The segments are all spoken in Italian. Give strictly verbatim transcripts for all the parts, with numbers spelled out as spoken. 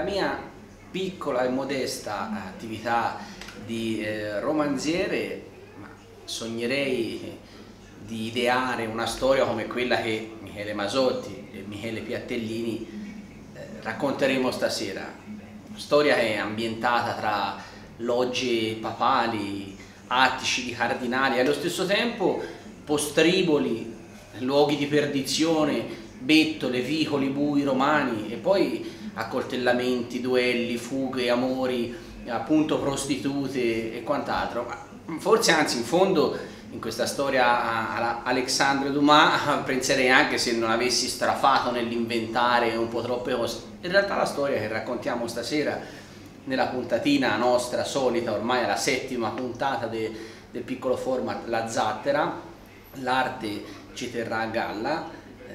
mia piccola e modesta attività di eh, romanziere, ma sognerei di ideare una storia come quella che Michele Masotti e Michele Piattellini eh, racconteremo stasera. Una storia che è ambientata tra logge papali, attici di cardinali e allo stesso tempo postriboli, luoghi di perdizione, bettole, vicoli, bui romani e poi accoltellamenti, duelli, fughe, amori, appunto prostitute e quant'altro. Forse anzi in fondo in questa storia a Alexandre Dumas penserei anche se non avessi strafato nell'inventare un po' troppe cose. In realtà la storia che raccontiamo stasera nella puntatina nostra solita, ormai alla settima puntata de, del piccolo format La Zattera, l'arte ci terrà a galla,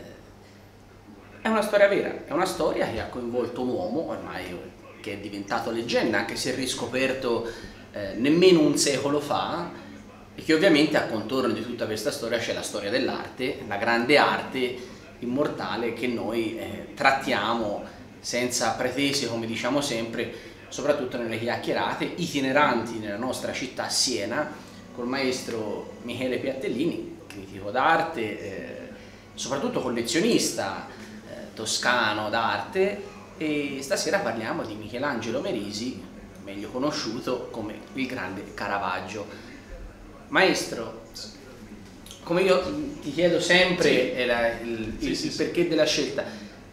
è una storia vera, è una storia che ha coinvolto un uomo ormai che è diventato leggenda, anche se riscoperto eh, nemmeno un secolo fa, e che ovviamente a contorno di tutta questa storia c'è la storia dell'arte, la grande arte immortale che noi eh, trattiamo senza pretese, come diciamo sempre, soprattutto nelle chiacchierate itineranti nella nostra città Siena, col maestro Michele Piattellini, critico d'arte, eh, soprattutto collezionista, toscano d'arte, e stasera parliamo di Michelangelo Merisi, meglio conosciuto come il grande Caravaggio. Maestro, come io ti chiedo sempre sì. Era il, il, sì, sì, il perché sì. della scelta,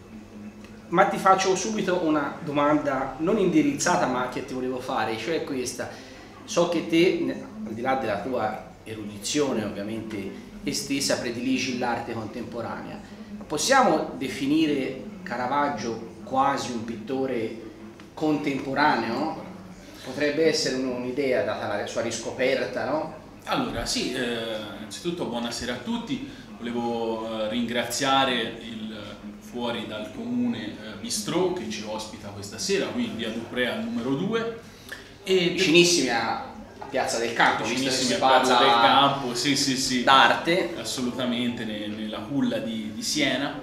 ma ti faccio subito una domanda non indirizzata ma che ti volevo fare, cioè questa: so che te, al di là della tua erudizione ovviamente estesa, prediligi l'arte contemporanea. Possiamo definire Caravaggio quasi un pittore contemporaneo? Potrebbe essere un'idea data la sua riscoperta, no? Allora, sì, eh, innanzitutto buonasera a tutti. Volevo eh, ringraziare il Fuori dal Comune eh, Bistrò che ci ospita questa sera, qui in via Duprea al numero due. E vicinissimi a Piazza del Campo, vicinissimi a Piazza del Campo, sì, sì, sì, d'arte, assolutamente, ne, nella culla di, di Siena.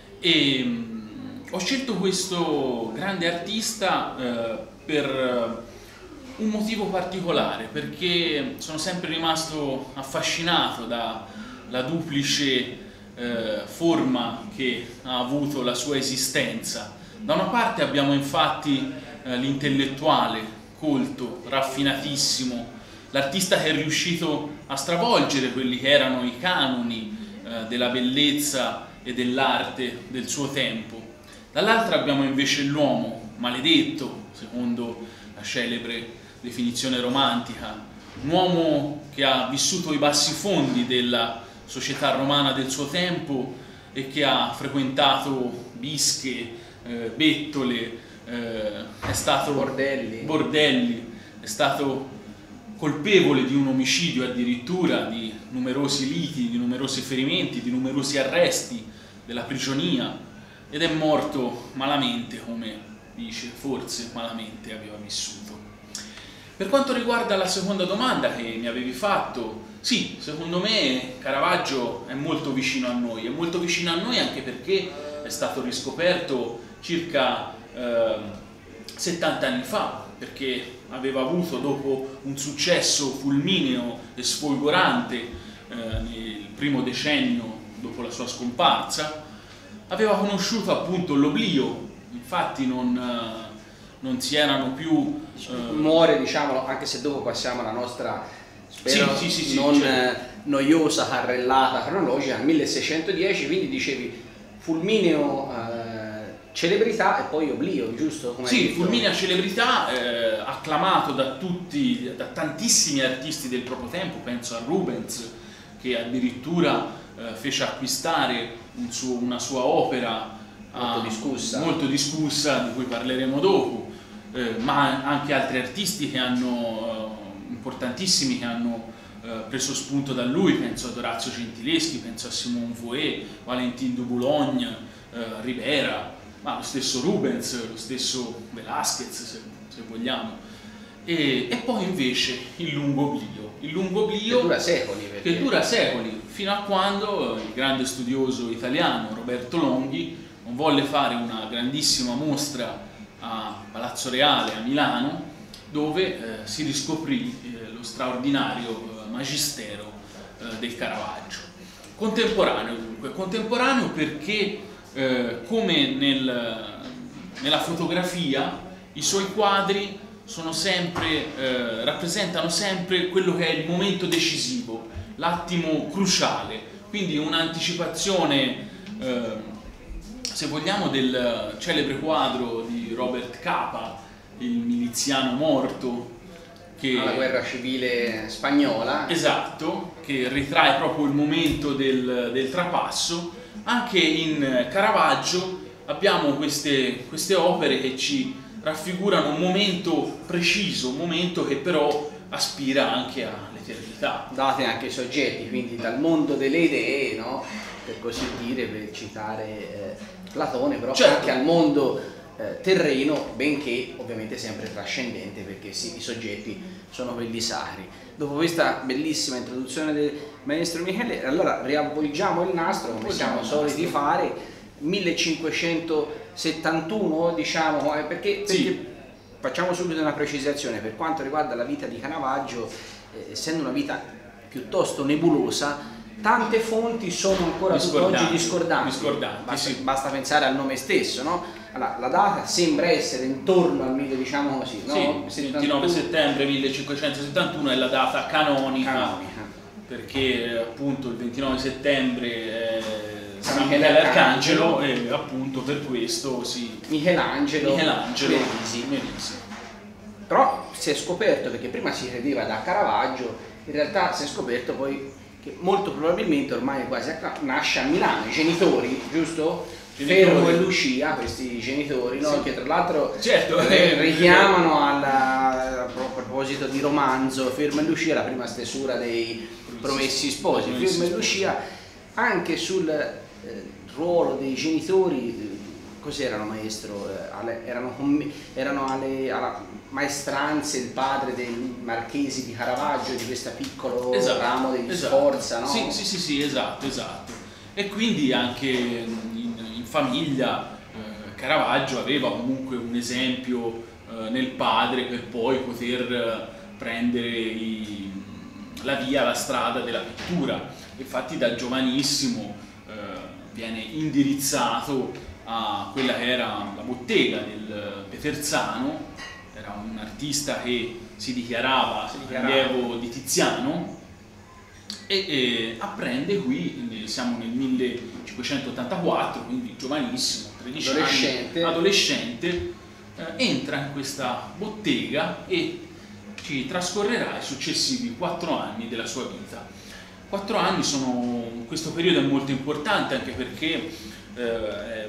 E mh, ho scelto questo grande artista eh, per un motivo particolare, perché sono sempre rimasto affascinato dalla duplice eh, forma che ha avuto la sua esistenza. Da una parte abbiamo infatti eh, l'intellettuale colto, raffinatissimo, l'artista che è riuscito a stravolgere quelli che erano i canoni eh, della bellezza e dell'arte del suo tempo. Dall'altra abbiamo invece l'uomo maledetto, secondo la celebre definizione romantica, un uomo che ha vissuto i bassi fondi della società romana del suo tempo e che ha frequentato bische, eh, bettole, Eh, è stato bordelli. bordelli, è stato colpevole di un omicidio addirittura, di numerosi liti, di numerosi ferimenti, di numerosi arresti, della prigionia, ed è morto malamente, come dice, forse malamente aveva vissuto. Per quanto riguarda la seconda domanda che mi avevi fatto, sì, secondo me Caravaggio è molto vicino a noi, è molto vicino a noi anche perché è stato riscoperto circa settanta anni fa, perché aveva avuto, dopo un successo fulmineo e sfolgorante eh, nel primo decennio dopo la sua scomparsa, aveva conosciuto appunto l'oblio. Infatti non, eh, non si erano più eh... muore, diciamolo, anche se dopo passiamo alla nostra, spero sì, sì, sì, non sì, certo. noiosa carrellata cronologica, milleseicentodieci, quindi dicevi fulmineo eh, celebrità e poi oblio, giusto? Come sì, fulminea celebrità, eh, acclamato da tutti, da tantissimi artisti del proprio tempo. Penso a Rubens, che addirittura eh, fece acquistare un suo, una sua opera molto, eh, discussa. molto discussa, di cui parleremo dopo, eh, ma anche altri artisti che hanno, eh, importantissimi, che hanno eh, preso spunto da lui. Penso ad Orazio Gentileschi, penso a Simone Vouet, Valentin de Boulogne, eh, Ribera, ma lo stesso Rubens, lo stesso Velázquez, se, se vogliamo. E, e poi invece il lungo oblio, il lungo oblio che dura secoli, perché... che dura secoli, fino a quando il grande studioso italiano Roberto Longhi non volle fare una grandissima mostra a Palazzo Reale a Milano, dove eh, si riscoprì eh, lo straordinario eh, magistero eh, del Caravaggio. Contemporaneo dunque, contemporaneo perché eh, come nel, nella fotografia i suoi quadri sono sempre, eh, rappresentano sempre quello che è il momento decisivo, l'attimo cruciale, quindi un'anticipazione, eh, se vogliamo, del celebre quadro di Robert Capa, il miliziano morto, che, alla guerra civile spagnola. Esatto, che ritrae proprio il momento del, del trapasso. Anche in Caravaggio abbiamo queste, queste opere che ci raffigurano un momento preciso, un momento che però aspira anche all'eternità. Date anche i soggetti, quindi dal mondo delle idee, no? Per così dire, per citare eh, Platone, però certo, anche al mondo eh, terreno, benché ovviamente sempre trascendente, perché sì, i soggetti sono quelli sacri. Dopo questa bellissima introduzione del maestro Michele, allora riavvolgiamo il nastro come siamo soliti fare, millecinquecentosettantuno, diciamo, perché, perché sì, facciamo subito una precisazione per quanto riguarda la vita di Caravaggio, eh, essendo una vita piuttosto nebulosa, tante fonti sono ancora tutt'oggi discordanti, discordanti basta, sì. basta pensare al nome stesso, no? Allora, la data sembra essere intorno al mille, diciamo così, no? Sì, ventinove settembre millecinquecentosettantuno è la data canonica, canonica. Perché appunto il ventinove settembre è San Michele Arcangelo, e appunto per questo sì, Michelangelo, Michelangelo Merisi. Merisi. Però si è scoperto, perché prima si credeva da Caravaggio, in realtà si è scoperto poi che molto probabilmente ormai quasi nasce a Milano, i genitori, giusto? Genitori. Fermo e Lucia, questi genitori, no? Sì. Che tra l'altro certo, richiamano alla, a proposito di romanzo, Fermo e Lucia, la prima stesura dei Promessi Sposi. Fermo e Lucia, anche sul eh, ruolo dei genitori, cos'erano, maestro? Eh, alle, erano, erano alle, alla maestranze il padre dei Marchesi di Caravaggio, di questo piccolo esatto, ramo degli esatto. Sforza, no? Sì, sì, sì, sì, esatto, esatto. E quindi anche in, in famiglia eh, Caravaggio aveva comunque un esempio eh, nel padre per poi poter eh, prendere i, la via, la strada della pittura. Infatti da giovanissimo eh, viene indirizzato a quella che era la bottega del Peterzano. Era un artista che si dichiarava, si dichiarava allievo di Tiziano e, e apprende qui, siamo nel millecinquecentottantaquattro, quindi giovanissimo, tredici adolescente. anni, adolescente, eh, entra in questa bottega e ci trascorrerà i successivi quattro anni della sua vita. Quattro anni sono, questo periodo è molto importante anche perché eh,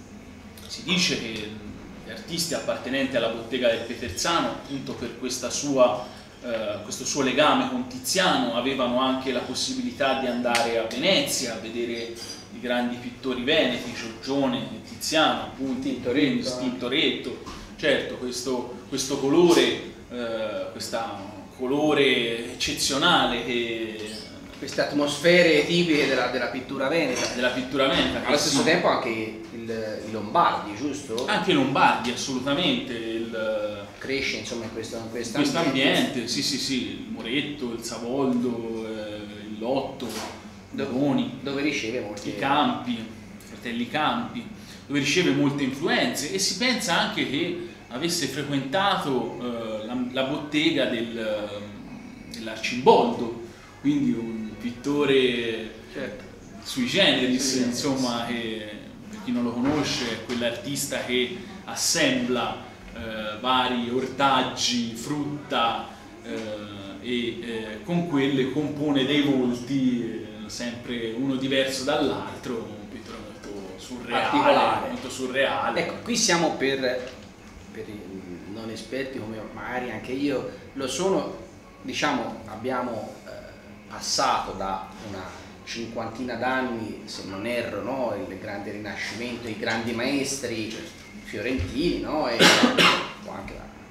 si dice che gli artisti appartenenti alla bottega del Peterzano, appunto per questa sua, eh, questo suo legame con Tiziano, avevano anche la possibilità di andare a Venezia a vedere i grandi pittori veneti, Giorgione, Tiziano, appunto, Tintoretto, Tintoretto. Certo, questo, questo colore, eh, questo colore eccezionale che queste atmosfere tipiche della, della pittura veneta, della pittura veneta, allo stesso sì, tempo anche il, i Lombardi, giusto? Anche i Lombardi, assolutamente. Il, cresce insomma in questo, in questo questo ambiente. ambiente, sì sì sì, il Moretto, il Savoldo, eh, il Lotto, Doni, dove riceve molti i Campi, fratelli Campi, dove riceve molte influenze e si pensa anche che avesse frequentato eh, la, la bottega del, dell'Arcimboldo, quindi un pittore certo. sui generis, Sì, insomma, che per chi non lo conosce è quell'artista che assembla eh, vari ortaggi, frutta eh, e eh, con quelle compone dei volti, eh, sempre uno diverso dall'altro, un pittore molto surreale, molto surreale. Ecco, qui siamo per, per i non esperti come magari anche io lo sono, diciamo, abbiamo passato da una cinquantina d'anni, se non erro, no? Il grande Rinascimento, i grandi maestri fiorentini, no? E anche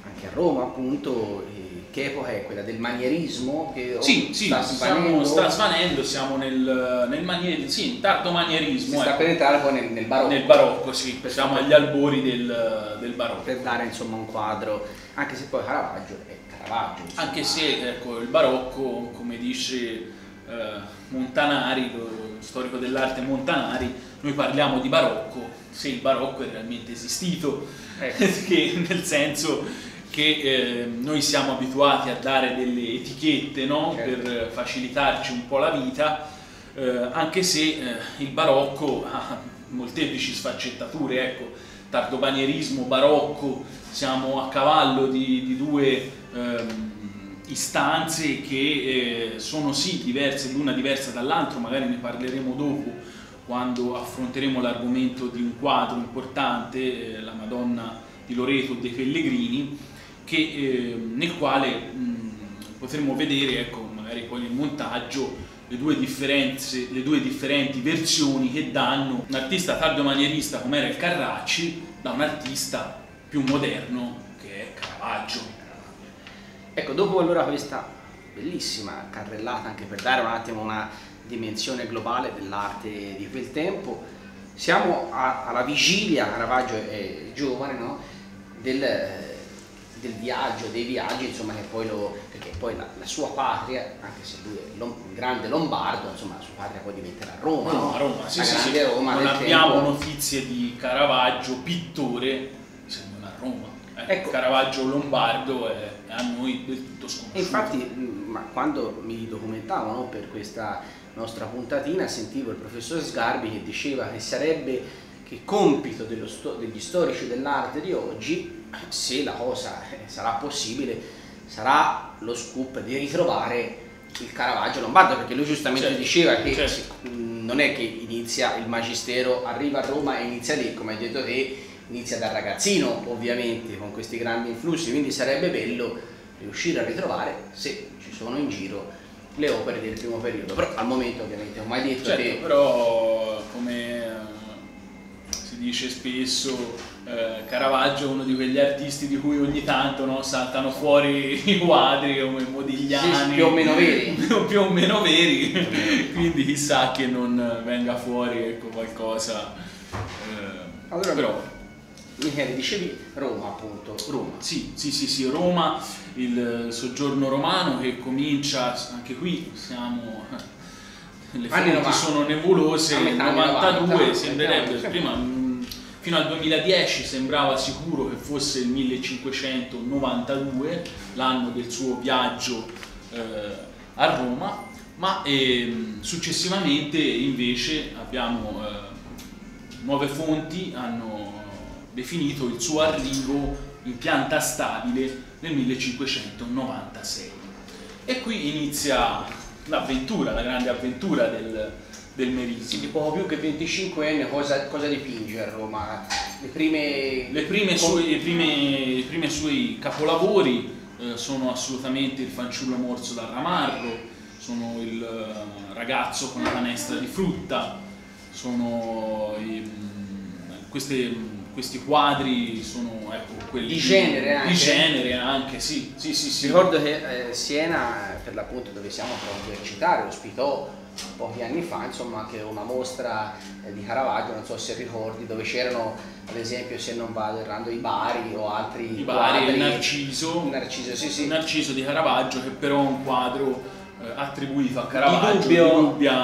anche a Roma appunto, eh, che epoca è quella del manierismo? Che sì, sì, sta svanendo, sta svanendo, siamo nel, nel manierismo, sì, tardo manierismo. Si sta ecco. per entrare poi nel, nel barocco. Nel barocco, sì, siamo agli albori del, del barocco. Per dare insomma un quadro, anche se poi Caravaggio è Caravaggio. Insomma. Anche se ecco, il barocco, come dice eh, Montanari, lo storico dell'arte Montanari, noi parliamo di barocco se il barocco è realmente esistito, ecco. Che, nel senso che eh, noi siamo abituati a dare delle etichette, no? Certo. Per facilitarci un po' la vita, eh, anche se eh, il barocco ha molteplici sfaccettature, ecco, tardobanierismo, barocco, siamo a cavallo di, di due ehm, istanze che eh, sono sì diverse, l'una diversa dall'altra, magari ne parleremo dopo quando affronteremo l'argomento di un quadro importante, eh, la Madonna di Loreto dei Pellegrini, che, eh, nel quale mh, potremo vedere, ecco, magari poi nel montaggio, le due, differenze, le due differenti versioni che danno un artista tardomanierista come era il Carracci da un artista più moderno che è Caravaggio. Ecco, dopo allora questa bellissima carrellata, anche per dare un attimo una dimensione globale dell'arte di quel tempo, siamo a, alla vigilia, Caravaggio è giovane, no? del, del viaggio, dei viaggi, insomma, che poi lo, perché poi la, la sua patria, anche se lui è un grande lombardo, insomma, la sua patria poi diventerà Roma, Roma, no? Roma, sì, la sì, grande sì. Roma. Non abbiamo tempo. notizie di Caravaggio, pittore, se non a Roma. Ecco, ecco. Caravaggio lombardo è a noi del tutto sconosciuto. E infatti, ma quando mi documentavo, no, per questa nostra puntatina, sentivo il professor Sgarbi che diceva che sarebbe che compito dello sto, degli storici dell'arte di oggi, se la cosa sarà possibile, sarà lo scoop di ritrovare il Caravaggio lombardo, perché lui giustamente certo, diceva che certo. non è che inizia il magistero, arriva a Roma e inizia lì, come hai detto te, inizia da ragazzino ovviamente con questi grandi influssi, quindi sarebbe bello riuscire a ritrovare, se ci sono in giro, le opere del primo periodo, però al momento ovviamente come hai detto certo, te... però come si dice spesso, eh, Caravaggio è uno di quegli artisti di cui ogni tanto, no, saltano fuori i quadri come Modigliani, sì, più o meno veri, più o meno veri, quindi chissà che non venga fuori, ecco, qualcosa, eh, allora, però... Michele, dicevi Roma appunto. Roma, sì, sì, sì, sì, Roma, il soggiorno romano che comincia, anche qui siamo, le fonti sono nebulose, nel novantadue sembrerebbe, prima fino al duemiladieci sembrava sicuro che fosse il millecinquecentonovantadue, l'anno del suo viaggio eh, a Roma, ma eh, successivamente invece abbiamo eh, nuove fonti, hanno definito il suo arrivo in pianta stabile nel millecinquecentonovantasei. E qui inizia l'avventura, la grande avventura del, del Merisi. Di poco più che venticinquenne, cosa, cosa dipinge a Roma? Le prime, le prime, sue, le prime, i primi suoi capolavori eh, sono assolutamente Il fanciullo morso dal ramarro, sono Il uh, ragazzo con la canestra di frutta, sono i, queste... questi quadri sono, ecco, quelli di genere anche, di genere anche sì, sì, sì, sì. Ricordo che eh, Siena, per l'appunto dove siamo proprio a citare, ospitò pochi anni fa insomma anche una mostra eh, di Caravaggio, non so se ricordi, dove c'erano ad esempio, se non vado errando, i Bari o altri i Bari, quadri, il Narciso, Narciso, sì, sì. Narciso di Caravaggio, che però è un quadro eh, attribuito a Caravaggio, di dubbia, di dubbia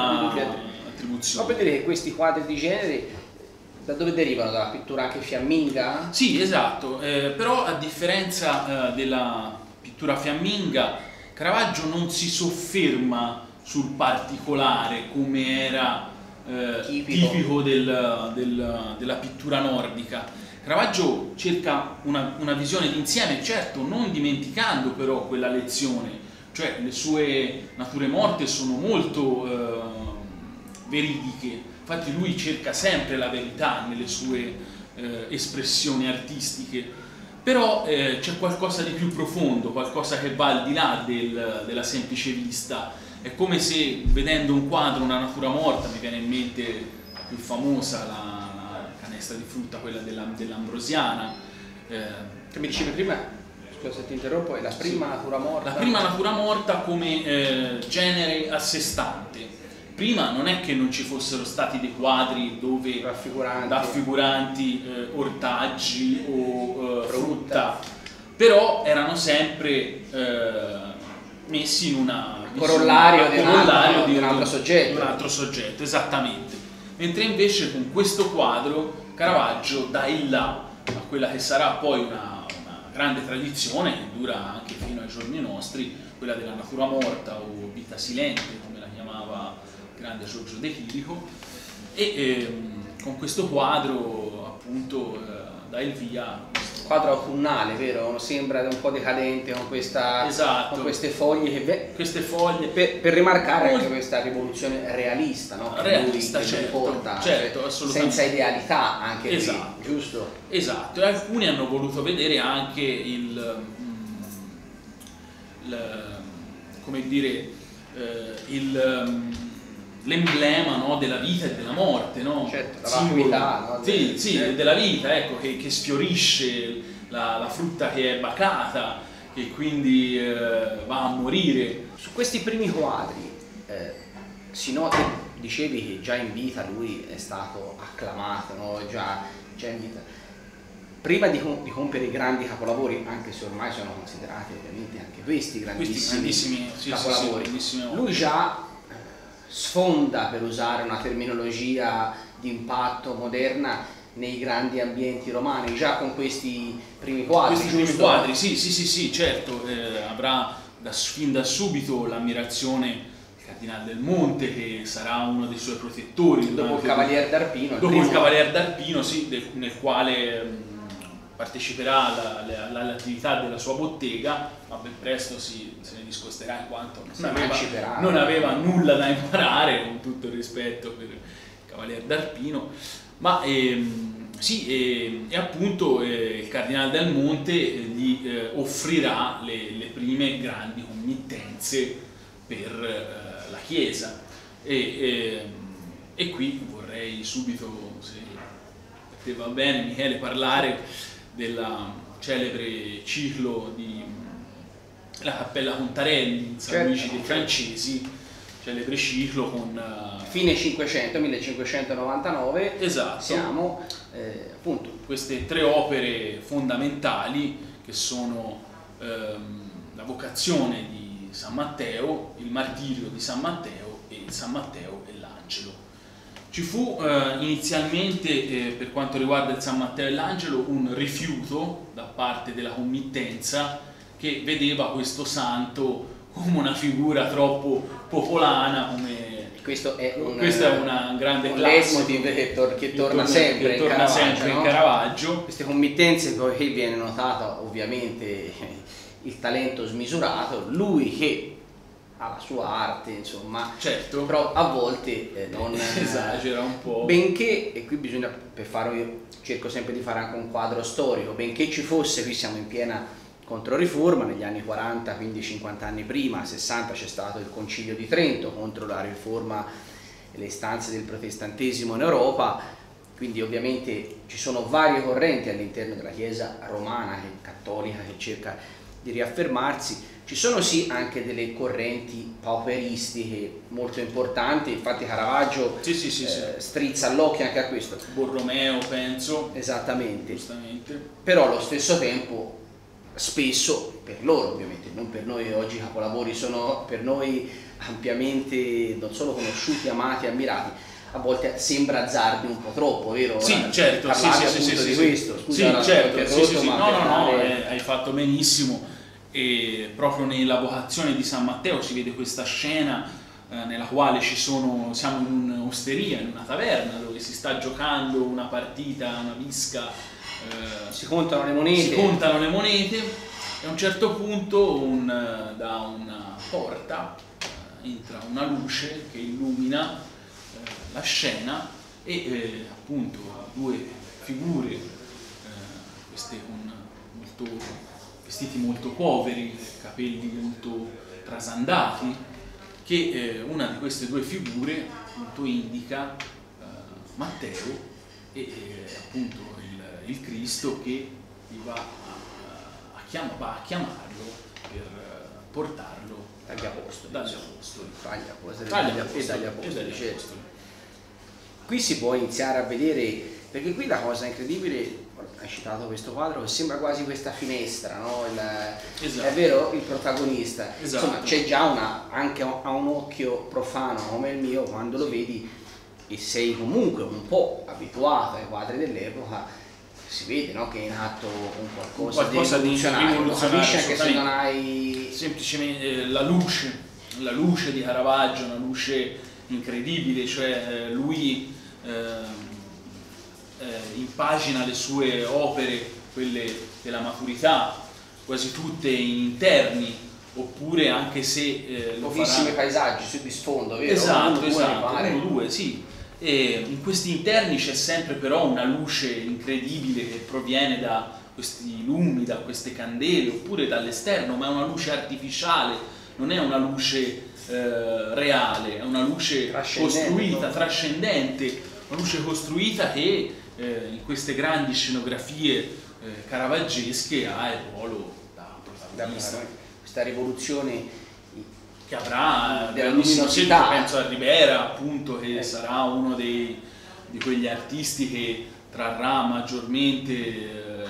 Ma attribuzione. per dire che questi quadri di genere da dove derivano? Dalla pittura anche fiamminga? Sì, esatto, eh, però a differenza eh, della pittura fiamminga, Caravaggio non si sofferma sul particolare come era eh, tipico, tipico del, del, della pittura nordica. Caravaggio cerca una, una visione d'insieme, certo non dimenticando però quella lezione, cioè le sue nature morte sono molto eh, veridiche. Infatti lui cerca sempre la verità nelle sue eh, espressioni artistiche, però eh, c'è qualcosa di più profondo, qualcosa che va al di là del, della semplice vista. È come se vedendo un quadro, una natura morta, mi viene in mente la più famosa, la, la canestra di frutta, quella dell'Ambrosiana. Eh, che mi dicevi prima, scusa se ti interrompo, è la prima sì. natura morta? La prima natura morta come eh, genere a sé stante. Prima non è che non ci fossero stati dei quadri dove raffiguranti, raffiguranti eh, ortaggi o eh, frutta, però erano sempre eh, messi in una corollario, di, corollario di, un altro soggetto. Di un altro soggetto, esattamente. Mentre invece con questo quadro Caravaggio dà il là a quella che sarà poi una, una grande tradizione che dura anche fino ai giorni nostri, quella della natura morta o vita silente, come la chiamava il grande Giorgio De Chirico, e ehm, con questo quadro appunto eh, dà il via. Quadro autunnale, vero? Sembra un po' decadente con, questa, esatto. con queste foglie, che queste foglie per, per rimarcare anche questa rivoluzione realista, no? Che realista, lui certo, porta, certo, cioè, assolutamente. senza idealità anche esatto. qui, giusto? Esatto, e alcuni hanno voluto vedere anche il, il come dire, eh, il l'emblema, no, della vita e della morte, no? Certo, la vita, no? Sì, sì, certo. della vita, ecco, che, che sfiorisce la, la frutta che è bacata, che quindi eh, va a morire. Su questi primi quadri eh, si nota, dicevi che già in vita lui è stato acclamato, no? già, già in vita. Prima di, di compiere i grandi capolavori, anche se ormai sono considerati ovviamente anche questi grandissimi, questi grandissimi sì, capolavori, sì, sì, lui già sfonda, per usare una terminologia di impatto moderna, nei grandi ambienti romani, già con questi primi quadri. Questi primi quadri, sì, sì, sì, sì, certo, eh, avrà da, fin da subito l'ammirazione del Cardinale del Monte, che sarà uno dei suoi protettori. Dopo il Cavalier d'Arpino. Dopo il Cavalier d'Arpino, sì, del, nel quale mh, parteciperà all'attività della sua bottega, ma ben presto si, se ne discosterà in quanto non aveva, non aveva nulla da imparare, con tutto il rispetto per il Cavalier d'Arpino. Ma ehm, sì, e, e appunto eh, il Cardinale del Monte eh, gli eh, offrirà le, le prime grandi committenze per eh, la Chiesa. E, e, e qui vorrei subito, se per te va bene Michele, parlare del celebre ciclo di la Cappella Contarelli, San certo. Luigi dei Francesi, celebre ciclo con uh, fine cinquecento, millecinquecentonovantanove, esatto. siamo eh, appunto queste tre opere fondamentali che sono ehm, la vocazione di San Matteo, il martirio di San Matteo e San Matteo e l'Angelo. Ci fu eh, inizialmente eh, per quanto riguarda il San Matteo e l'Angelo un rifiuto da parte della committenza, che vedeva questo santo come una figura troppo popolana, come questo è un, questa è una grande un leitmotiv che, tor che torna sempre, che torna in, Caravaggio, sempre no? in Caravaggio. Queste committenze, poi viene notato ovviamente il talento smisurato, lui che ha la sua arte, insomma, certo. però a volte eh, non esagera un po'. Benché, e qui bisogna, per farlo io cerco sempre di fare anche un quadro storico, benché ci fosse, qui siamo in piena Controriforma, negli anni quaranta, quindi cinquanta anni prima, sessanta c'è stato il Concilio di Trento contro la riforma e le istanze del protestantesimo in Europa, quindi ovviamente ci sono varie correnti all'interno della Chiesa romana, che, cattolica, che cerca di riaffermarsi. Ci sono sì anche delle correnti pauperistiche molto importanti, infatti Caravaggio sì, sì, sì, eh, sì. strizza l'occhio anche a questo. Borromeo, penso. Esattamente. Giustamente. Però allo stesso tempo spesso, per loro ovviamente, non per noi, oggi i capolavori sono per noi ampiamente non solo conosciuti, amati, ammirati, a volte sembra azzardi un po' troppo, vero? Sì, Ora, certo, sì, sì, sì, sì, di sì, questo. Scusa, sì, certo, sì, sì, sì. Ma no, no, no, dare... eh, hai fatto benissimo, e proprio nella vocazione di San Matteo si vede questa scena eh, nella quale ci sono, siamo in un'osteria, in una taverna, dove si sta giocando una partita, una visca. Eh, si contano le monete si contano le monete e a un certo punto un, da una porta eh, entra una luce che illumina eh, la scena e eh, appunto due figure eh, queste con molto, vestiti molto poveri, capelli molto trasandati, che eh, una di queste due figure appunto indica eh, Matteo e eh, appunto il Cristo che gli va a, a chiama, va a chiamarlo per portarlo dagli apostoli, dagli apostoli. Dagli apostoli, Dagli dagli apostoli, e dagli e apostoli, dagli certo. apostoli. Qui si può iniziare a vedere, perché qui la cosa incredibile, hai citato questo quadro, che sembra quasi questa finestra, no? Il, Esatto. È vero, il protagonista. Esatto. Insomma, c'è già una, anche a un occhio profano come il mio, quando lo vedi e sei comunque un po' abituato ai quadri dell'epoca, si vede, no? Che è in atto un qualcosa, qualcosa di rivoluzionario, lo capisci anche se non hai... Semplicemente eh, la luce, la luce di Caravaggio, una luce incredibile, cioè eh, lui eh, eh, impagina le sue opere, quelle della maturità, quasi tutte in interni, oppure anche se eh, lo pochissimi farà... paesaggi su di sfondo, vero? Esatto, uno, esatto, due, uno, due, sì. E in questi interni c'è sempre però una luce incredibile che proviene da questi lumi, da queste candele, oppure dall'esterno, ma è una luce artificiale, non è una luce eh, reale, è una luce costruita, no? trascendente, una luce costruita che eh, in queste grandi scenografie eh, caravaggesche ha il ruolo da protagonista. Questa rivoluzione Che avrà della grandissimo seguito, luminosità. penso a Rivera, appunto, che eh. sarà uno dei, di quegli artisti che trarrà maggiormente eh,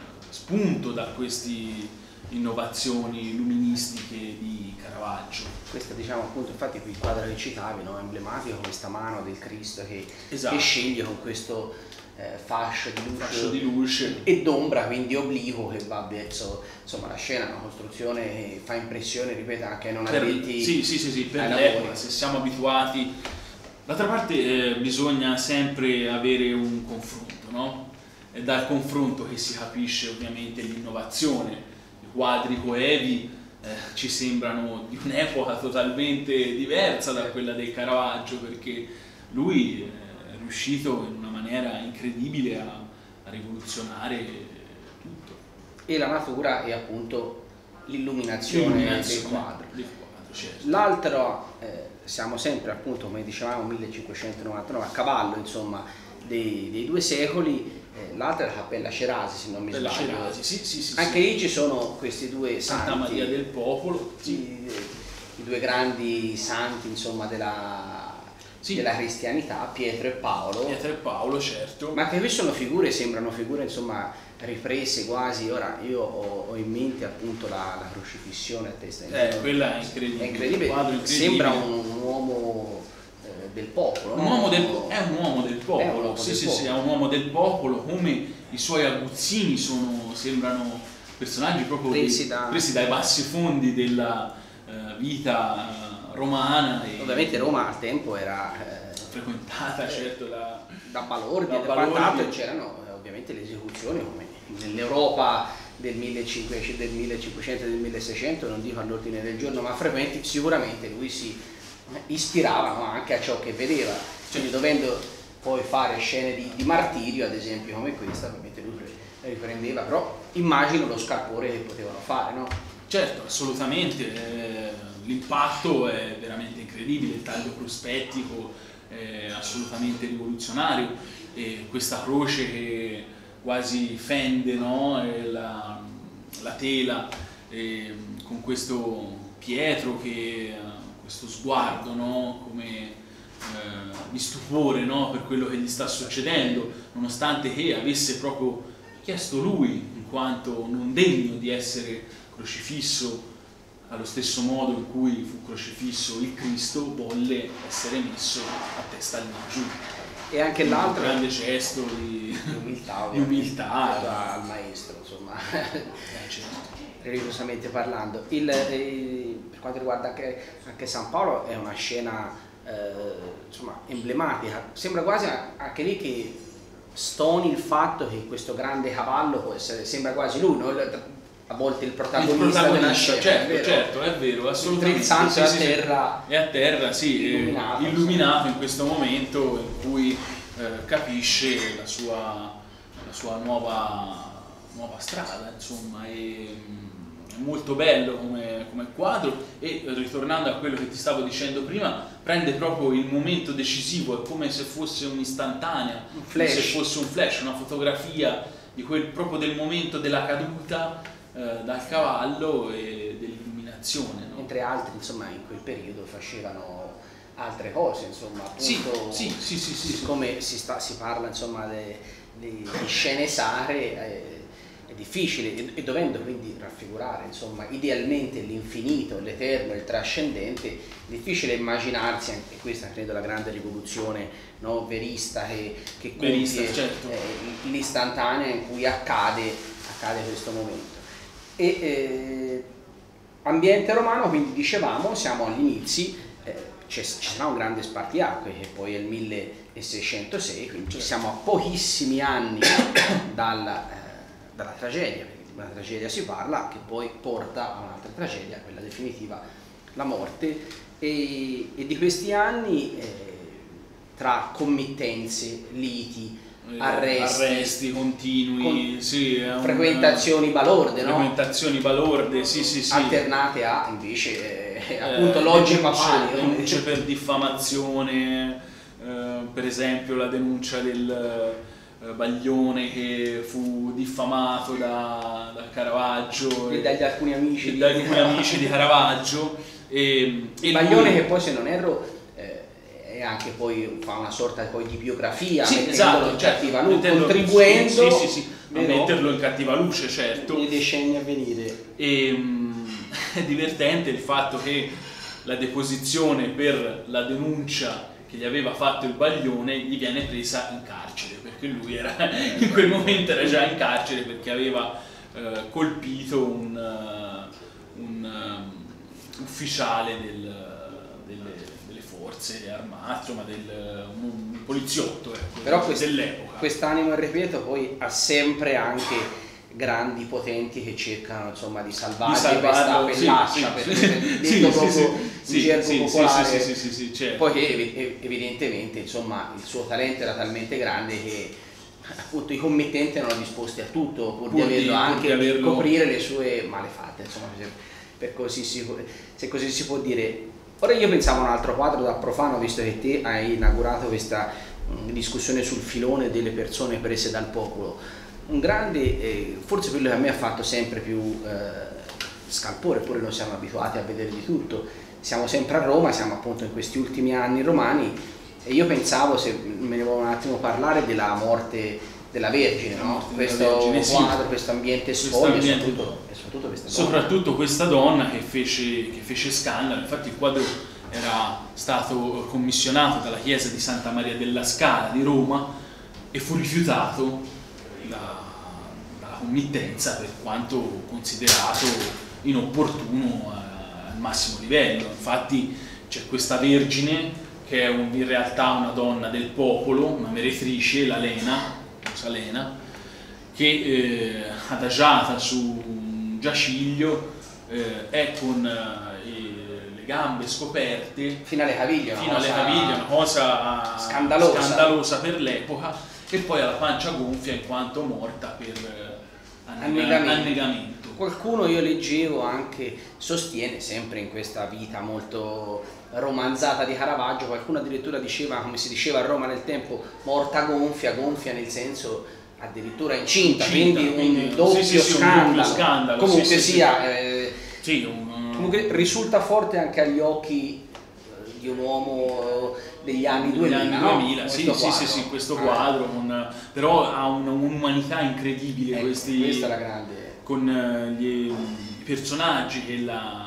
spunto da queste innovazioni luministiche di Caravaggio. Questa, diciamo, appunto, infatti qui il quadro che citavi, no? Emblematico, questa mano del Cristo che, Esatto. che sceglie con questo eh, fascio di luce, Fascio di luce. e d'ombra, quindi obliquo, che va verso, insomma, la scena, una costruzione che fa impressione, ripeto, anche ai non Per, addetti sì, sì, sì, sì, per ai l'epoca, lavori. se siamo abituati. D'altra parte eh, bisogna sempre avere un confronto, no? È dal confronto che si capisce ovviamente l'innovazione. I quadri coevi eh, ci sembrano di un'epoca totalmente diversa da quella del Caravaggio, perché lui è riuscito in una maniera incredibile a, a rivoluzionare tutto. E la natura è appunto l'illuminazione del quadro. Del quadro, certo. L'altro, eh, siamo sempre appunto, come dicevamo, millecinquecentonovantanove, a cavallo, insomma, dei, dei due secoli. Eh, l'altra è la Cappella Cerasi, se non mi Cappella sbaglio. Cerasi, sì, sì, sì, Anche sì. lì ci sono questi due Santa santi, Maria del Popolo, sì. i, i due grandi santi, insomma, della, Sì. della cristianità, Pietro e Paolo. Pietro e Paolo, certo. Ma anche qui sono figure, sembrano figure, insomma, riprese quasi. Ora io ho, ho in mente appunto la, la crocifissione a testa in Eh, giù. quella è incredibile. È incredibile, Un quadro incredibile. sembra un, un uomo eh, del popolo, Un no? uomo del, è un uomo del popolo, È un uomo sì, del sì, popolo. sì, è un uomo del popolo, come i suoi aguzzini sono, sembrano personaggi proprio Presi di- da- presi dai bassi fondi della eh, vita eh, romana. E Ovviamente Roma al tempo era eh, frequentata, certo, da, da balordi Da e balordi. quant'altro, c'erano eh, ovviamente le esecuzioni come nell'Europa del millecinquecento, del millecinquecento e del milleseicento, non dico all'ordine del giorno, ma frequenti. Sicuramente lui si ispirava, no, anche a ciò che vedeva, quindi dovendo poi fare scene di, di martirio, ad esempio come questa, ovviamente lui riprendeva, però immagino lo scalpore che potevano fare, no? Certo, assolutamente, eh, l'impatto è veramente incredibile, il taglio prospettico è assolutamente rivoluzionario, e questa croce che quasi fende, no? E la, la tela, e con questo Pietro che ha questo sguardo, no? Come eh, di stupore, no? Per quello che gli sta succedendo, nonostante che avesse proprio chiesto lui, in quanto non degno di essere crocifisso allo stesso modo in cui fu crocifisso il Cristo, volle essere messo a testa giù. E anche l'altro Un grande gesto di, di umiltà, di umiltà. dato al maestro, insomma, Eh, certo. religiosamente parlando. Il, eh, per quanto riguarda anche, anche San Paolo, è una scena eh, insomma, emblematica, sembra quasi anche lì che stoni il fatto che questo grande cavallo può essere, sembra quasi lui, no? Il, a volte il protagonista, Il protagonista, della scena, certo, è vero? certo, è vero, assolutamente. Il santo Sì, è a sì, sì. terra, È a terra, sì, illuminato, illuminato, illuminato in questo momento in cui eh, capisce la sua, la sua nuova, nuova strada, insomma, e, mm, è molto bello come, come quadro, e ritornando a quello che ti stavo dicendo prima, prende proprio il momento decisivo, è come se fosse un'istantanea, un come flash. se fosse un flash, una fotografia di quel, proprio del momento della caduta, eh, dal cavallo e dell'illuminazione, no? Mentre altri insomma in quel periodo facevano altre cose, insomma, appunto, sì, sì, sì, sì, sì, siccome si, sta, si parla insomma di scene sacre, eh, è difficile, e, e dovendo quindi raffigurare insomma idealmente l'infinito, l'eterno, il trascendente, è difficile immaginarsi, anche questa credo la grande rivoluzione, no, verista che, che verista, compie, certo. eh, l'istantanea in cui accade, accade questo momento. E, eh, ambiente romano, quindi dicevamo, siamo agli inizi, eh, ci sarà un grande spartiacque che poi è il milleseicentosei, quindi siamo a pochissimi anni dalla, eh, dalla tragedia, perché di una tragedia si parla, che poi porta a un'altra tragedia, quella definitiva, la morte, e, e di questi anni eh, tra committenze, liti, arresti, arresti continui, con, sì, un, frequentazioni balorde, frequentazioni no? balorde, sì, sì, sì. alternate a invece eh, appunto eh, logge denunce, papali, denunce per diffamazione, eh, per esempio la denuncia del eh, Baglione che fu diffamato da, da Caravaggio e dagli alcuni amici e di, dagli alcuni amici di Caravaggio e, e Baglione lui, che poi, se non erro, e anche poi fa una sorta poi di biografia, sì, mettendolo esatto, in certo, cattiva luce, metterlo, contribuendo sì, sì, sì, a metterlo in cattiva luce, certo, nei decenni a venire. E mh, è divertente il fatto che la deposizione per la denuncia che gli aveva fatto il Baglione gli viene presa in carcere, perché lui era in quel momento era già in carcere perché aveva eh, colpito un, uh, un uh, ufficiale del forze armate, insomma del, un, un poliziotto, ecco, però dell'epoca. Quest'animo, ripeto, poi ha sempre anche grandi potenti che cercano insomma di salvare questa pellaccia, perché detto proprio in gergo popolare, sì, sì, sì, certo. Poi che evidentemente insomma il suo talento era talmente grande che appunto i committenti erano disposti a tutto pur, pur di averlo, di, anche di averlo... coprire le sue malefatte, insomma, per così si, se così si può dire. Ora io pensavo a un altro quadro da profano, visto che te hai inaugurato questa mh, discussione sul filone delle persone prese dal popolo. Un grande, eh, forse quello che a me ha fatto sempre più eh, scalpore, eppure noi siamo abituati a vedere di tutto. Siamo sempre a Roma, siamo appunto in questi ultimi anni romani, e io pensavo, se me ne volevo un attimo parlare, della morte della Vergine, no? Questo Vergine, quadro, sì. Questo ambiente sfoglio, e soprattutto, e soprattutto questa donna. Soprattutto questa donna che fece, che fece scandalo. Infatti il quadro era stato commissionato dalla chiesa di Santa Maria della Scala di Roma e fu rifiutato da, dalla committenza per quanto considerato inopportuno al massimo livello. Infatti c'è questa Vergine che è un, in realtà una donna del popolo, una meretrice, la Lena, Lena, che eh, adagiata su un giaciglio eh, è con eh, le gambe scoperte fino alle caviglie, fino alle caviglie, una cosa scandalosa, scandalosa per l'epoca, e poi ha la pancia gonfia in quanto morta per eh, annegamento. annegamento. Qualcuno, io leggevo, anche sostiene, sempre in questa vita molto romanzata di Caravaggio, qualcuno addirittura diceva, come si diceva a Roma nel tempo, morta gonfia, gonfia nel senso addirittura incinta, incinta quindi, quindi un doppio, sì, sì, scandalo. Un doppio scandalo. Comunque sì, sia, sì. Eh, sì, un... comunque risulta forte anche agli occhi di un uomo degli anni duemila, anni no? duemila, sì, sì, sì, sì, questo quadro, ah. con, però ha un'umanità incredibile, ecco, questi, questa è la grande... con gli, i personaggi che la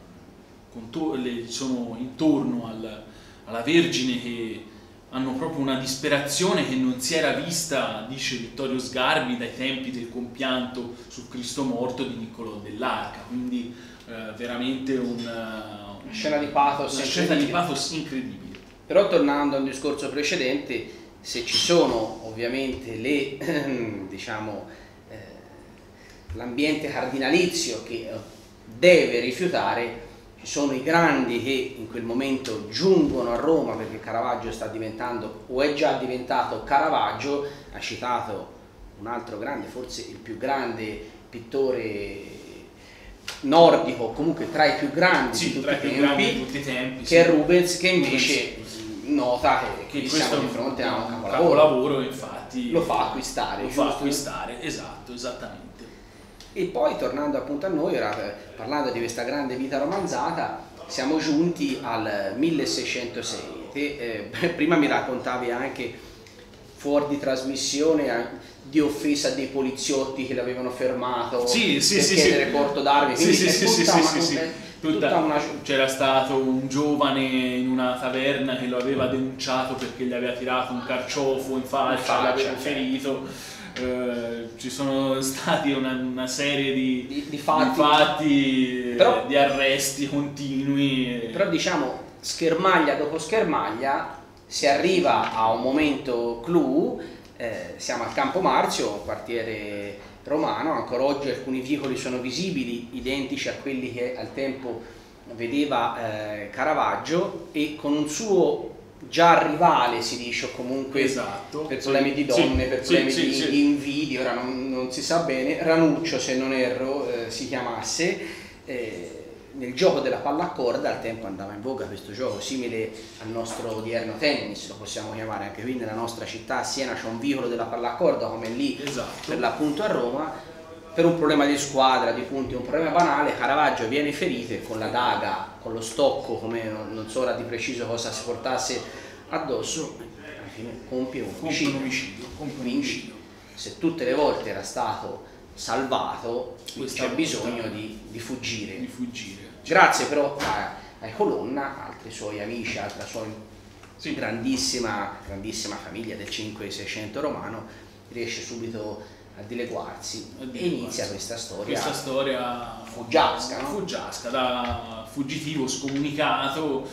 le sono intorno al, alla Vergine, che hanno proprio una disperazione che non si era vista, dice Vittorio Sgarbi, dai tempi del compianto sul Cristo morto di Niccolò dell'Arca, quindi eh, veramente un, una scena di pathos, una scena di pathos incredibile. Però tornando al discorso precedente, se ci sono ovviamente le diciamo eh, l'ambiente cardinalizio che deve rifiutare, ci sono i grandi che in quel momento giungono a Roma, perché Caravaggio sta diventando, o è già diventato Caravaggio. Ha citato un altro grande, forse il più grande pittore nordico, comunque tra i più grandi, sì, di, tutti tra i più tempi, grandi di tutti i tempi, che sì. è Rubens, che invece nota che, che siamo di fronte a un capolavoro. capolavoro, infatti lo fa acquistare, lo giusto? fa acquistare, esatto, esattamente. E poi tornando appunto a noi, ora, parlando di questa grande vita romanzata, siamo giunti al milleseicentosei. Te, eh, prima mi raccontavi anche fuori di trasmissione di offesa dei poliziotti che l'avevano fermato sì, sì, per sì, chiedere sì. porto d'armi. Sì, sì, sì, sì, sì, sì, sì. Tutta una... C'era stato un giovane in una taverna che lo aveva denunciato perché gli aveva tirato un carciofo in faccia, l'aveva ferito. Eh, ci sono stati una, una serie di, di, di fatti, di, fatti però, di arresti continui. Però diciamo schermaglia dopo schermaglia si arriva a un momento clou. Eh, siamo al Campo Marzio, quartiere romano, ancora oggi alcuni vicoli sono visibili, identici a quelli che al tempo vedeva eh, Caravaggio, e con un suo già rivale, si dice, o comunque esatto, per problemi di donne, sì, per problemi sì, di, sì, di invidia, ora non, non si sa bene, Ranuccio se non erro eh, si chiamasse, eh, nel gioco della palla a corda. Al tempo andava in voga questo gioco simile al nostro odierno tennis, lo possiamo chiamare anche qui nella nostra città. A Siena c'è un vicolo della palla a corda come lì, esatto, per l'appunto a Roma. Per un problema di squadra, di punti, un problema banale, Caravaggio viene ferito e con la daga, con lo stocco, come non, non so ora di preciso cosa si portasse addosso, alla fine compie un omicidio. un omicidio, un omicidio. Se tutte le volte era stato salvato, c'è bisogno di, di fuggire. Di fuggire. Grazie però a, a Colonna, altri suoi amici, altra sua sì. grandissima, grandissima famiglia del cinque seicento romano, riesce subito a dileguarsi a e inizia questa storia, questa storia fuggiasca, no? fuggiasca, da fuggitivo scomunicato,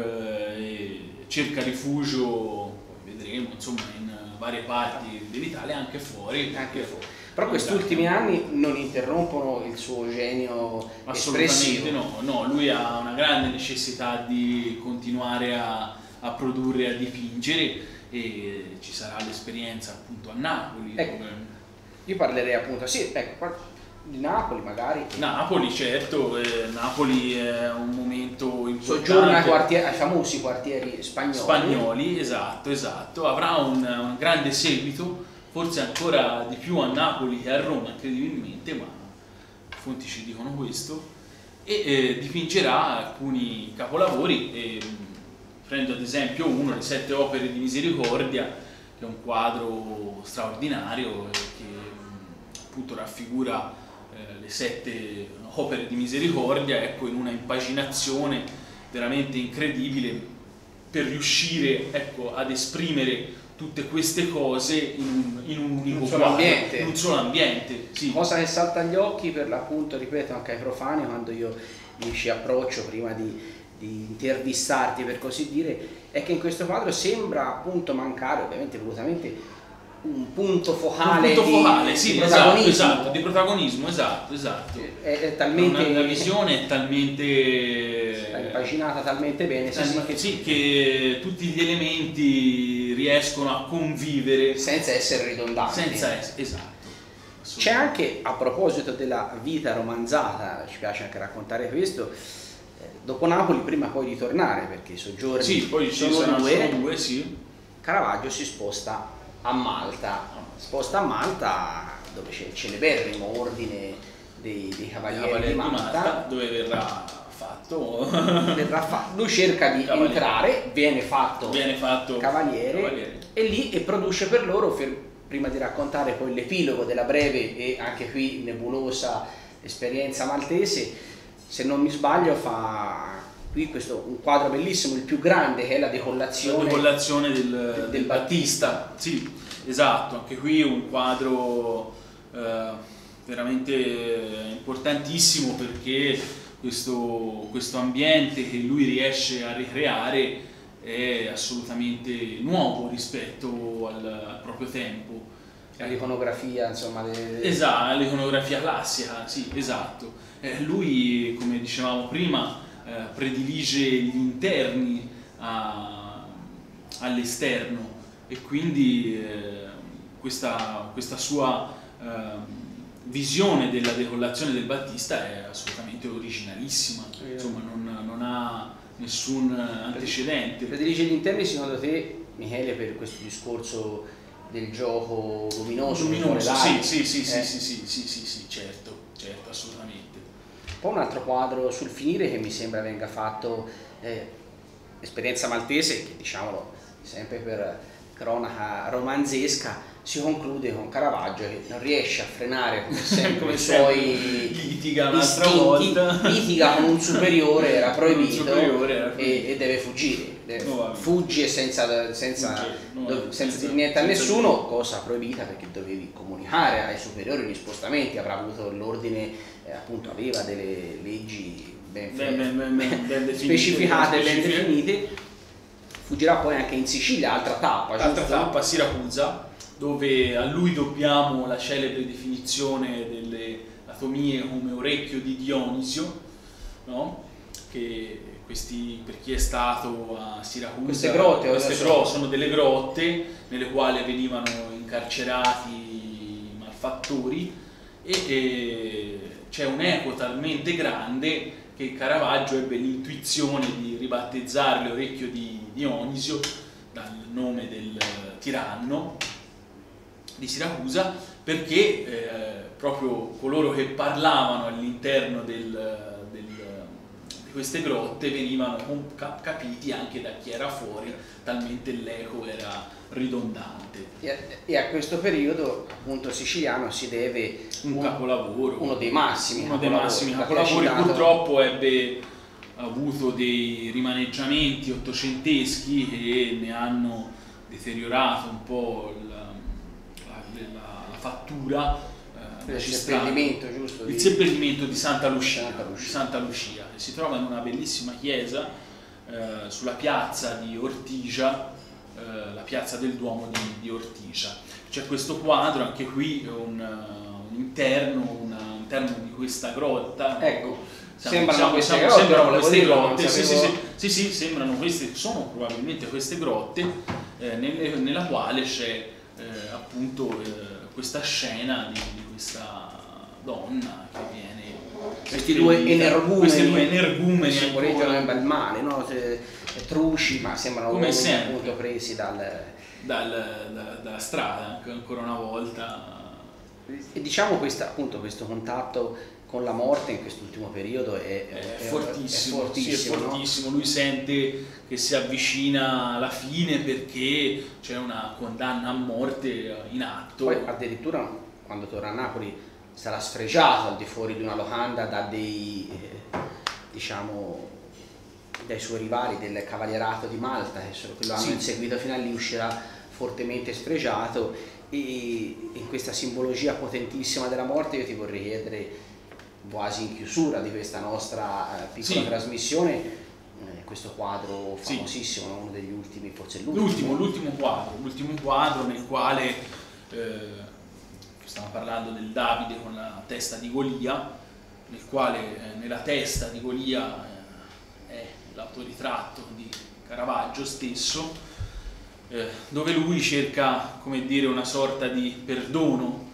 eh, cerca rifugio, vedremo, insomma, in varie parti dell'Italia, anche fuori. Anche fuori. Però questi ultimi anni non interrompono il suo genio espressivo. No, no, lui ha una grande necessità di continuare a, a produrre, a dipingere, e ci sarà l'esperienza appunto a Napoli. Ecco, dove... io parlerei appunto, sì, ecco, di Napoli magari. Napoli, certo, eh, Napoli è un momento importante. Soggiorna ai, quartieri, ai famosi quartieri spagnoli. Spagnoli, esatto, esatto. Avrà un, un grande seguito, forse ancora di più a Napoli che a Roma, incredibilmente, ma fonti ci dicono questo, e eh, dipingerà alcuni capolavori. E, prendo ad esempio uno, le Sette opere di Misericordia, che è un quadro straordinario eh, che appunto raffigura eh, le sette opere di misericordia, ecco, in una impaginazione veramente incredibile, per riuscire, ecco, ad esprimere tutte queste cose in un, in un unico un solo quadro, ambiente. in un solo ambiente, sì. Cosa che salta agli occhi, per l'appunto, ripeto, anche ai profani, quando io mi ci approccio prima di, di intervistarti, per così dire, è che in questo quadro sembra appunto mancare, ovviamente volutamente, un punto focale, un punto di, focale, sì, di esatto, protagonismo. esatto, di protagonismo, esatto, esatto. È, è talmente, la visione è talmente è impaginata talmente bene, sì, sì, che, sì, che tutti gli elementi riescono a convivere senza essere ridondanti. Senza essere, esatto. C'è anche, a proposito della vita romanzata, ci piace anche raccontare questo, eh, dopo Napoli prima poi di tornare, perché i soggiorni sì, poi ci sono, sono due, sono due, sì. Caravaggio si sposta a Malta, sposta a Malta dove c'è il celeberrimo ordine dei, dei Cavalieri, Cavalieri di, Malta, di Malta, dove verrà fatto. verrà fatto. Lui cerca di Cavaliere. entrare, viene fatto, viene fatto Cavaliere, Cavaliere, e lì e produce per loro, per, prima di raccontare poi l'epilogo della breve e anche qui nebulosa esperienza maltese, se non mi sbaglio fa qui questo un quadro bellissimo, il più grande, che è la decollazione, la decollazione del, del, del Battista. Battista. Sì, esatto, anche qui un quadro eh, veramente importantissimo, perché questo, questo ambiente che lui riesce a ricreare è assolutamente nuovo rispetto al, al proprio tempo. L'iconografia, insomma, de... esatto, l'iconografia classica, sì, esatto. Eh, lui, come dicevamo prima, Eh, predilige gli interni all'esterno, e quindi eh, questa, questa sua eh, visione della decollazione del Battista è assolutamente originalissima, insomma non, non ha nessun antecedente. Predilige gli interni, secondo te, Michele, per questo discorso del gioco luminoso, luminoso sì, sì, sì, eh. sì, sì, sì, sì, sì, sì, certo, certo, assolutamente. Poi un altro quadro sul finire che mi sembra venga fatto, eh, esperienza maltese, che diciamolo sempre per cronaca romanzesca, si conclude con Caravaggio che non riesce a frenare come sempre come i suoi litiga un'altra volta, litiga con un superiore, era proibito, superiore era proibito. E, e deve fuggire, deve, fugge senza, senza, Fugge, do, senza dire niente a nessuno, cosa proibita perché dovevi comunicare ai superiori gli spostamenti, avrà avuto l'ordine, eh, appunto aveva delle leggi ben, ben, ben, ben, ben, ben specificate, ben definite. Fuggirà poi anche in Sicilia, altra tappa, altra tappa, Siracusa, dove a lui dobbiamo la celebre definizione delle atomie come orecchio di Dionisio, no? Che questi, per chi è stato a Siracusa, queste grotte, queste grotte sono delle grotte nelle quali venivano incarcerati malfattori e, e c'è un eco talmente grande che Caravaggio ebbe l'intuizione di ribattezzarle orecchio di Dionisio dal nome del tiranno di Siracusa, perché eh, proprio coloro che parlavano all'interno del, del, di queste grotte venivano capiti anche da chi era fuori, talmente l'eco era ridondante. E a questo periodo appunto siciliano si deve un, un capolavoro, uno dei massimi uno dei massimi capolavori. Purtroppo ebbe avuto dei rimaneggiamenti ottocenteschi che ne hanno deteriorato un po' la, la, la, la fattura, eh, il seppellimento, giusto? Il seppellimento di Santa Lucia, Santa Lucia. Di Santa Lucia, che si trova in una bellissima chiesa eh, sulla piazza di Ortigia, eh, la piazza del Duomo di, di Ortigia. C'è questo quadro, anche qui un, un interno, un interno di questa grotta. Ecco. Siamo, sembrano siamo, queste siamo, grotte, sembrano queste grotte, sì, sì, sì, sì, sì, sembrano queste, sono probabilmente queste grotte eh, nelle, nella quale c'è eh, appunto eh, questa scena di, di questa donna che viene questi due energumeni, questi due energumeni simboleggiano il male, no? Truci, ma sembrano come sempre appunto presi dal, dal, da, dalla strada ancora una volta. E diciamo questa, appunto, questo contatto con la morte in quest'ultimo periodo è, è, è fortissimo, è fortissimo, sì, è fortissimo. No? Lui sente che si avvicina alla fine perché c'è una condanna a morte in atto. Poi addirittura quando torna a Napoli sarà sfregiato al di fuori di una locanda da dei, eh, diciamo, dai suoi rivali del Cavalierato di Malta che lo hanno sì. inseguito fino a lì, uscirà fortemente sfregiato. E in questa simbologia potentissima della morte io ti vorrei chiedere, quasi in chiusura di questa nostra eh, piccola sì. trasmissione, eh, questo quadro famosissimo, sì. uno degli ultimi, forse l'ultimo. L'ultimo quadro, l'ultimo quadro nel quale eh, stiamo parlando del Davide con la testa di Golia, nel quale eh, nella testa di Golia eh, è l'autoritratto di Caravaggio stesso, eh, dove lui cerca, come dire, una sorta di perdono,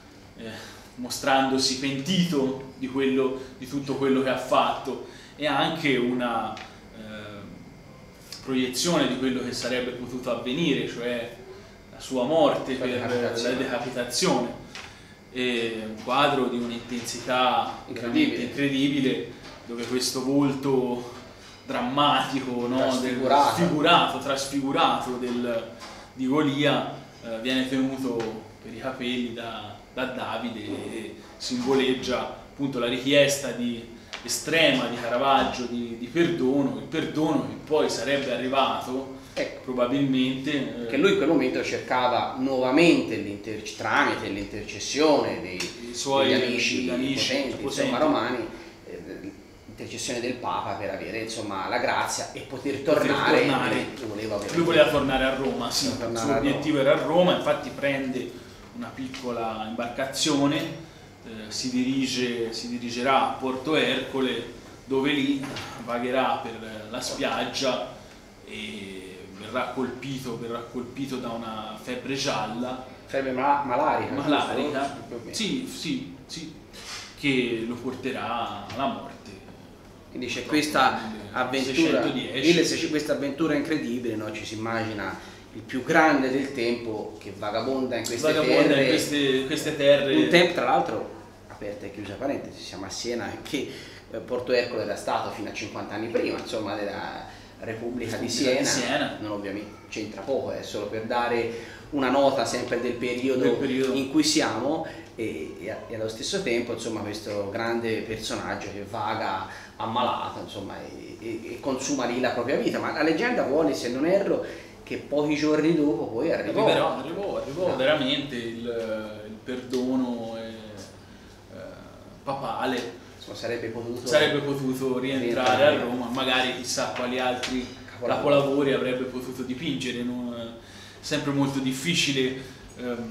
eh, mostrandosi pentito di, quello, di tutto quello che ha fatto, e anche una eh, proiezione di quello che sarebbe potuto avvenire, cioè la sua morte per decapitazione. la decapitazione. È un quadro di un'intensità incredibile. incredibile, dove questo volto drammatico, no? trasfigurato. Del, sfigurato, trasfigurato del, di Golia eh, viene tenuto per i capelli da da Davide e simboleggia appunto la richiesta di, estrema di Caravaggio di, di perdono, il perdono che poi sarebbe arrivato ecco, probabilmente. Che lui in quel momento cercava nuovamente tramite l'intercessione dei, dei suoi degli amici, degli amici potenti, potenti. Insomma, romani, eh, l'intercessione del Papa per avere insomma la grazia e poter tornare. Poter tornare. Lui, voleva, lui voleva tornare a Roma, sì, il suo obiettivo era a Roma, infatti prende una piccola imbarcazione, eh, si, dirige, si dirigerà a Porto Ercole, dove lì vagherà per la spiaggia e verrà colpito, verrà colpito da una febbre gialla. Febbre ma malarica. Malarica, sì, sì, sì, che lo porterà alla morte. Quindi c'è questa avventura, questa avventura incredibile, no? Ci si immagina il più grande del tempo che vagabonda in queste Vagabonda terre, in queste, queste terre. un tempo tra l'altro, aperta e chiusa parentesi, siamo a Siena, che Porto Ercole era stato fino a cinquanta anni prima, insomma, della Repubblica di Siena, di Siena. Non ovviamente c'entra poco, è solo per dare una nota sempre del periodo, del periodo. in cui siamo, e, e allo stesso tempo, insomma, questo grande personaggio che vaga ammalato, insomma, e, e, e consuma lì la propria vita. Ma la leggenda vuole, se non erro, che pochi giorni dopo poi arrivò. Arriverò, arrivò, arrivò no. veramente il, il perdono eh, eh, papale. Sarebbe potuto, sarebbe potuto rientrare a Roma, magari chissà quali altri capolavori, capolavori avrebbe potuto dipingere. Non, eh, sempre molto difficile ehm,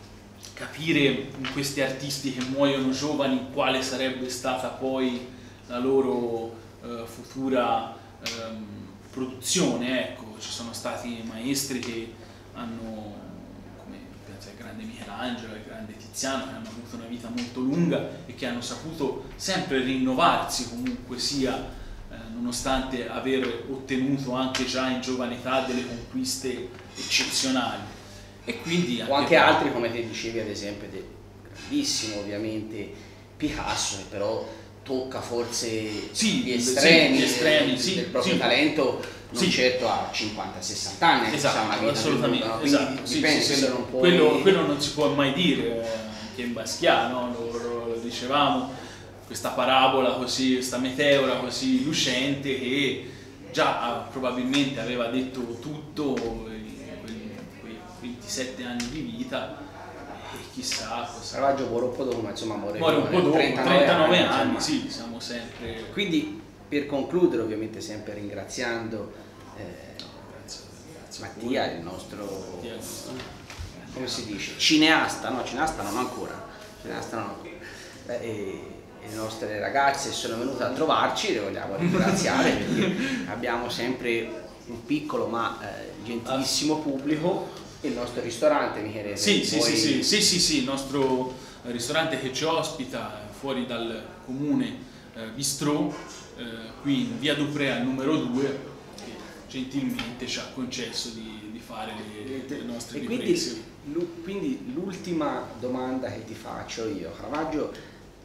capire in questi artisti che muoiono giovani quale sarebbe stata poi la loro eh, futura ehm, produzione. Ecco, ci sono stati maestri che hanno, come penso al grande Michelangelo, al grande Tiziano, che hanno avuto una vita molto lunga e che hanno saputo sempre rinnovarsi comunque sia, eh, nonostante aver ottenuto anche già in giovane età delle conquiste eccezionali. E quindi anche o anche altri, come te dicevi, ad esempio, del grandissimo ovviamente Picasso, che però tocca forse sì, gli estremi, sì, gli estremi del, sì, del proprio sì. talento, non sì. certo a cinquanta sessanta anni, esatto, una vita assolutamente, lunga, no? esatto. Sì, dipende, sì, quello, sì. non puoi... quello, quello non si può mai dire, anche in Basquiat, no? lo, lo, lo dicevamo, questa parabola così, questa meteora così lucente che già probabilmente aveva detto tutto in quei ventisette anni di vita, e chissà cosa. Caravaggio muore un po' dopo, ma insomma muore, muore un po' dopo, trentanove, trentanove anni, anni, sì, siamo sempre... Quindi, per concludere, ovviamente sempre ringraziando eh, grazie, grazie Mattia, il nostro, Mattia, il nostro come si dice, cineasta, no, cineasta non ancora, cineasta non ancora. Eh, e, e le nostre ragazze sono venute a trovarci, le vogliamo ringraziare perché abbiamo sempre un piccolo ma eh, gentilissimo pubblico. Il nostro ristorante, Michele, sì, sì, poi... sì, sì, sì, sì, sì, il nostro ristorante che ci ospita fuori dal comune eh, Bistrò, eh, qui in via Dupré al numero due, che gentilmente ci ha concesso di, di fare le, le nostre e riprese. Quindi, quindi l'ultima domanda che ti faccio io, Caravaggio,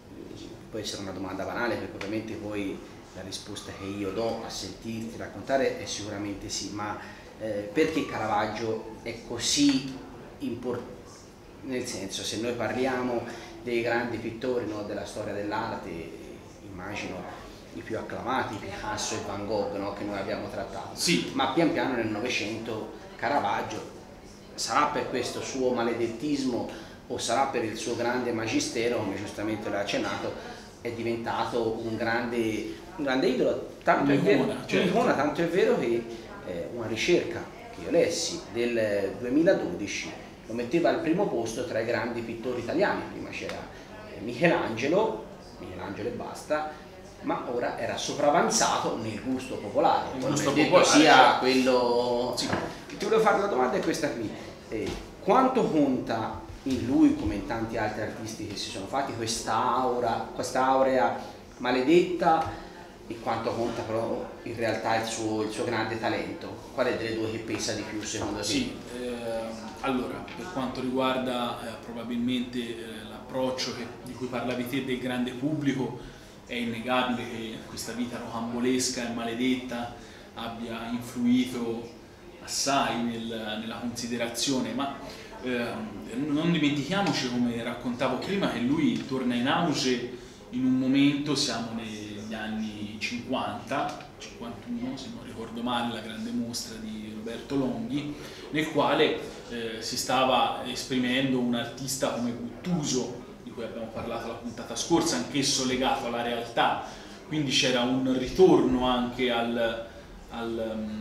può essere una domanda banale perché ovviamente poi la risposta che io do a sentirti raccontare è sicuramente sì, ma eh, perché Caravaggio è così importante? Nel senso, se noi parliamo dei grandi pittori, no, della storia dell'arte, immagino i più acclamati, Picasso e Van Gogh, no, che noi abbiamo trattato, sì. Ma pian piano nel Novecento Caravaggio, sarà per questo suo maledettismo o sarà per il suo grande magistero, come giustamente l'ha accennato, è diventato un grande, un grande idolo, tanto è vero, certo. tanto è vero che eh, una ricerca che io lessi del duemiladodici lo metteva al primo posto tra i grandi pittori italiani. Prima c'era Michelangelo, Michelangelo e basta, ma ora era sopravanzato nel gusto popolare. Il gusto popolare sia certo. quello... Sì. Ti volevo fare la domanda è questa qui. Eh, quanto conta in lui, come in tanti altri artisti che si sono fatti, quest'aura, quest'aurea maledetta, e quanto conta però in realtà il suo, il suo grande talento? Qual è delle due che pesa di più secondo te? Sì, eh, allora, per quanto riguarda eh, probabilmente eh, l'approccio di cui parlavi te del grande pubblico, è innegabile che questa vita rocambolesca e maledetta abbia influito assai nel, nella considerazione, ma eh, non dimentichiamoci, come raccontavo prima, che lui torna in auge in un momento, siamo negli anni cinquanta, cinquantuno se non ricordo male, la grande mostra di Roberto Longhi, nel quale eh, si stava esprimendo un artista come Guttuso, di cui abbiamo parlato la puntata scorsa, anch'esso legato alla realtà, quindi c'era un ritorno anche al, al, um,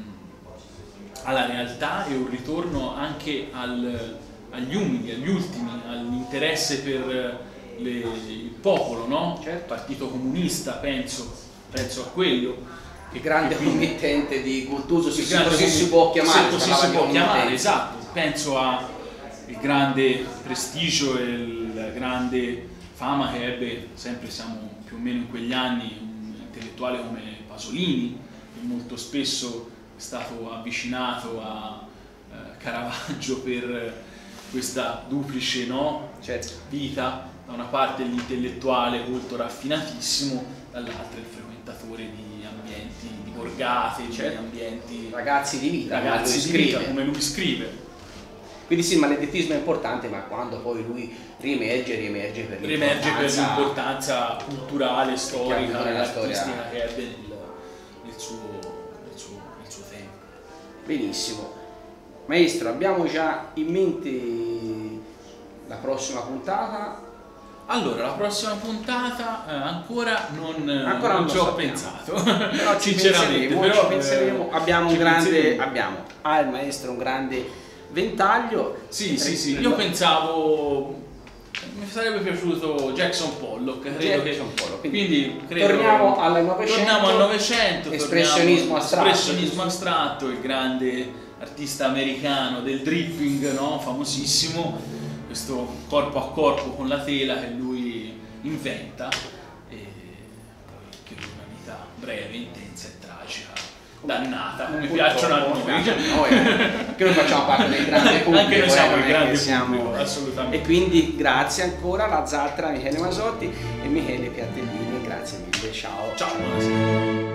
alla realtà e un ritorno anche al, agli umili, agli ultimi, all'interesse per le, il popolo, no? Certo. Il Partito Comunista, penso, penso a quello. Che grande quindi, committente di Guttuso, se grande, così si può chiamare. Se così si può chiamare, esatto. Penso al grande prestigio e la grande fama che ebbe, sempre siamo più o meno in quegli anni, un intellettuale come Pasolini, che molto spesso è stato avvicinato a eh, Caravaggio per questa duplice, no? Certo. Vita, da una parte l'intellettuale molto raffinatissimo, dall'altra il frequentatore di ambienti, di borgate, Certo. di ambienti, Ragazzi di vita, ragazzi come lui di vita, scrive. come lui scrive. Quindi sì, il maledettismo è importante, ma quando poi lui riemerge, riemerge per Riemerge per l'importanza l'importanza culturale, storica, nella artistica storia. che ebbe nel, nel, suo, nel, suo, nel suo tempo. Benissimo. Maestro, abbiamo già in mente la prossima puntata? Allora, la prossima puntata eh, ancora non, Ancora non non ci lo ho sappiamo. pensato, Però ci sinceramente. penseremo, Però, ci penseremo. eh, Abbiamo ci un grande, penseremo. abbiamo, ha il maestro un grande ventaglio. Sì, sì, sì, Eh, io pensavo, mi sarebbe piaciuto Jackson Pollock, credo Jackson che, Pollock, quindi quindi credo, torniamo al Novecento, torniamo al Novecento, espressionismo torniamo- astratto. espressionismo astratto, il grande artista americano del dripping, no? Famosissimo, questo corpo a corpo con la tela che lui inventa, e poi che una vita breve, intensa e tragica, dannata, come piacciono a noi. noi, che noi facciamo parte del grande pubblico, Anche noi siamo eh, non il è grande che siamo- pubblico, assolutamente. E quindi grazie ancora alla Zaltra Michele Masotti e Michele Piattellini, grazie mille, ciao. Ciao, buonasera.